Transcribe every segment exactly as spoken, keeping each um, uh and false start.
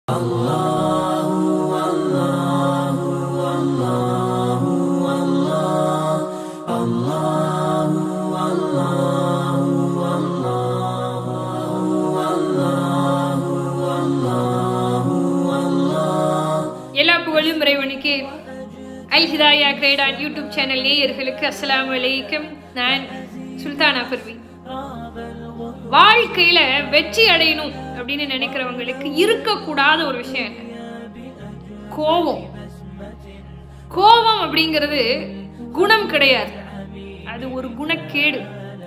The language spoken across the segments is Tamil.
எல்லா புகழும் இறைவனுக்கு. அல் ஹிதாயா கிரேடான் யூடியூப் சேனல் நேயர்களுக்கு அஸ்ஸலாமு அலைக்கும். நான் சுல்தானா பர்வீன். வாழ்க்கையில வெற்றி அடையணும் அப்படின்னு நினைக்கிறவங்களுக்கு இருக்கக்கூடாத ஒரு விஷயம் என்ன? கோபம். கோபம் அப்படிங்கிறது குணம் கிடையாது, அது ஒரு குணக்கேடு.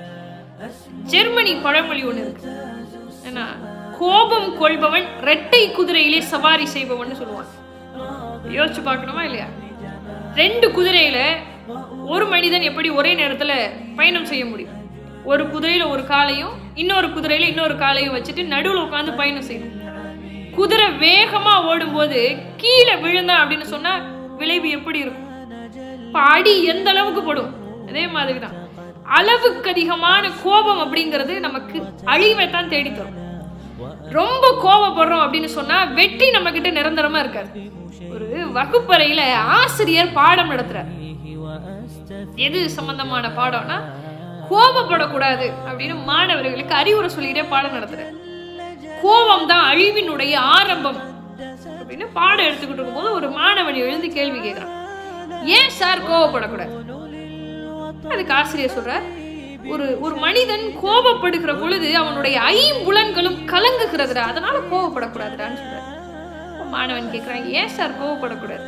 ஜெர்மனி பழமொழி ஒண்ணு இருக்கு, ஏன்னா கோபம் கொள்பவன் இரட்டை குதிரையிலே சவாரி செய்பவன் சொல்லுவான். யோசிச்சு பார்க்கணுமா இல்லையா? ரெண்டு குதிரையில ஒரு மனிதன் எப்படி ஒரே நேரத்துல பயணம் செய்ய முடியும்? ஒரு குதிரையில ஒரு காலையும் இன்னொரு குதிரையில இன்னொரு காலையும் வச்சுட்டு நடுவில் உட்காந்து பயணம் செய்யணும். குதிரை வேகமா ஓடும் போது கீழே விழுந்தா அப்படின்னு சொன்னா விளைவு எப்படி இருக்கும்? அடி எந்த அளவுக்கு படும்? அதே மாதிரிதான் அளவுக்கு அதிகமான கோபம் அப்படிங்கிறது நமக்கு அழிவை தான் தேடி தரும். ரொம்ப கோபப்படுறோம் அப்படின்னு சொன்னா வெற்றி நம்ம கிட்ட நிரந்தரமா இருக்காது. ஒரு வகுப்பறையில ஆசிரியர் பாடம் நடத்துறார். எது சம்பந்தமான பாடம்னா கோபப்படக்கூடாது அப்படின்னு மாணவர்களுக்கு அறிவுரை சொல்லிட்டே பாடம் நடத்துறார். கோபம் தான் அழிவினுடைய ஆரம்பம் அப்படின்னு பாடம் எடுத்துக்கிட்டு இருக்கும் போது ஒரு மாணவன் எழுந்து கேள்வி கேட்கிறான், ஏன் சார் கோபப்படக்கூடாது? அதுக்கு ஆசிரியர் சொல்றார், ஒரு ஒரு மனிதன் கோபப்படுகிற பொழுது அவனுடைய ஐம்புலன்களும் கலங்குகிறதுடா, அதனால கோபப்படக்கூடாதுடான்னு சொல்றாரு. மாணவன் கேட்கிறான், ஏன் சார் கோபப்படக்கூடாது?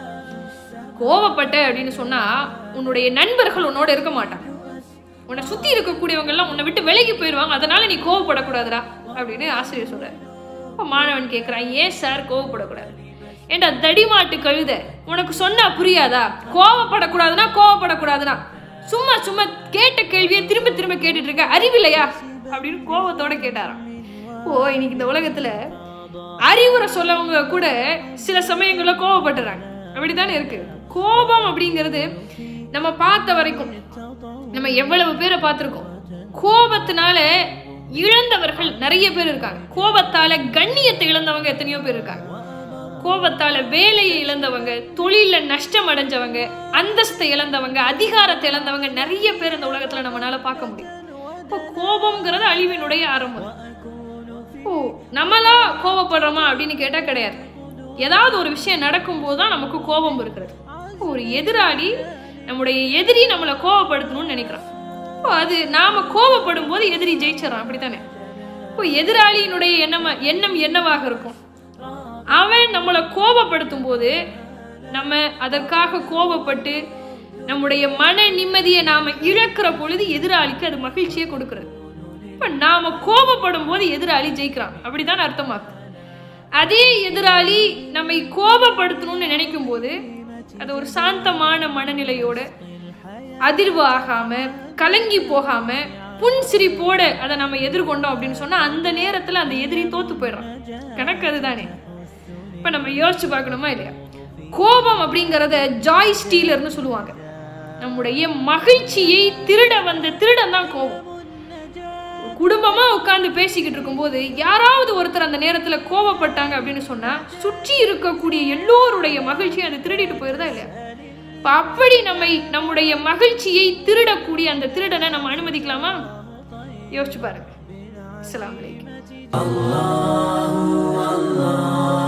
கோபப்பட்ட அப்படின்னு சொன்னா உன்னுடைய நண்பர்கள் உன்னோட இருக்க மாட்டாங்க, உன்னை சுத்தி இருக்கக்கூடியவங்க எல்லாம் உன்னை விட்டு விலகி போயிடுவாங்க, அதனால நீ கோபப்படக்கூடாதுடா அப்படின்னு ஆசிரியர் சொல்றாரு. மாணவன் கேட்கிறான், ஏன் சார் கோபப்படக்கூடாது? ஏண்டா தடிமாட்டு கழுத, உனக்கு சொன்னா புரியாதா? கோபப்படக்கூடாதுன்னா கோபப்படக்கூடாதுன்னா சும்மா சும்மா கேட்ட கேள்வியை திரும்ப திரும்ப கேட்டுட்டு இருக்க, அறிவில்லையா அப்படின்னு கோபத்தோட கேட்டாராம். ஓ, இன்னைக்கு இந்த உலகத்துல அறிவுரை சொல்லவங்க கூட சில சமயங்கள்ல கோபப்பட்டுறாங்க, அப்படித்தானே இருக்கு. கோபம் அப்படிங்கிறது நம்ம பார்த்த வரைக்கும் நம்ம எவ்வளவு பேரை பார்த்திருக்கோம். கோபத்தினால இழந்தவர்கள் நிறைய பேர் இருக்காங்க. கோபத்தால கண்ணியத்தை இழந்தவங்க எத்தனையோ பேர் இருக்காங்க. கோபத்தால வேலையை இழந்தவங்க, தொழில நஷ்டம் அடைஞ்சவங்க, அந்தஸ்தை இழந்தவங்க, அதிகாரத்தை இழந்தவங்க நிறைய பேர் இந்த உலகத்துல நம்மளால பார்க்க முடியும். இப்போ கோபம்ங்கிறது அழிவினுடைய ஆரம்பம். ஓ, நம்மளா கோபப்படுறோமா அப்படின்னு கேட்டா கிடையாது. ஏதாவது ஒரு விஷயம் நடக்கும் போதுதான் நமக்கு கோபம் இருக்கிறது. ஒரு எதிராளி, நம்முடைய எதிரி நம்மளை கோபப்படுத்தணும்னு நினைக்கிறான். இப்போ அது நாம கோபப்படும் போது எதிரி ஜெயிச்சிடறான், அப்படித்தானே? இப்போ எதிராளியினுடைய எண்ணம் எண்ணம் என்னவாக இருக்கும்? அவன் நம்மளை கோபப்படுத்தும் போது நம்ம அதற்காக கோபப்பட்டு நம்முடைய மன நிம்மதியை நாம இழக்கிற பொழுது எதிராளிக்கு அது மகிழ்ச்சியை கொடுக்கிறது. இப்ப நாம கோபப்படும் போது எதிராளி ஜெயிக்கிறான், அப்படிதான் அர்த்தமாக்கு. அதே எதிராளி நம்மை கோபப்படுத்தணும்னு நினைக்கும் போது அது ஒரு சாந்தமான மனநிலையோட, அதிர்வு ஆகாம, கலங்கி போகாம, புன் சிரிப்போட அதை நம்ம எதிர்கொண்டோம் அப்படின்னு சொன்னா அந்த நேரத்துல அந்த எதிரி தோத்து போயிடுறான். கணக்கு அதுதானே. இப்ப நம்ம யோசிச்சு பார்க்கணுமா இல்லையா? கோபம் அப்படிங்கறத ஜாய் ஸ்டீலர்னு சொல்லுவாங்க. நம்முடைய மகிழ்ச்சியை திருட வந்த திருடன் தான் கோபம். குடும்பமா உட்கார்ந்து பேசிக்கிட்டு இருக்கும் போது யாராவது ஒருத்தர் அந்த நேரத்துல கோபப்பட்டாங்க அப்படின்னு சொன்னா சுற்றி இருக்கக்கூடிய எல்லோருடைய மகிழ்ச்சியை அது திருடிட்டு போயிருதா இல்லையா? இப்ப அப்படி நம்மை நம்முடைய மகிழ்ச்சியை திருடக்கூடிய அந்த திருடனை நம்ம அனுமதிக்கலாமா? யோசிச்சு பாருங்க. அஸ்ஸலாமு அலைக்கும்.